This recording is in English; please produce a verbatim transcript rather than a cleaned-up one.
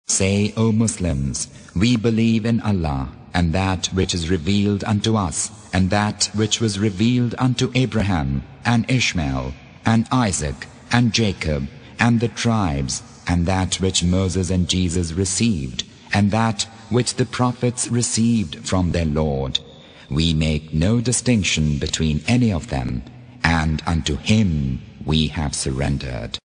Say, O Muslims, we believe in Allah, and that which is revealed unto us, and that which was revealed unto Abraham, and Ishmael, and Isaac, and Jacob, and the tribes, and that which Moses and Jesus received, and that which the prophets received from their Lord. We make no distinction between any of them, and unto Him we have surrendered.